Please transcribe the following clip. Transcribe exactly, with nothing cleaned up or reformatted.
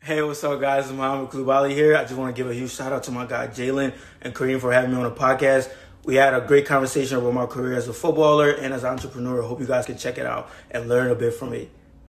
Hey, what's up, guys? It's Mohamed Coulibaly here. I just want to give a huge shout out to my guy Jalen and Kareem for having me on the podcast. We had a great conversation about my career as a footballer and as an entrepreneur. I hope you guys can check it out and learn a bit from it.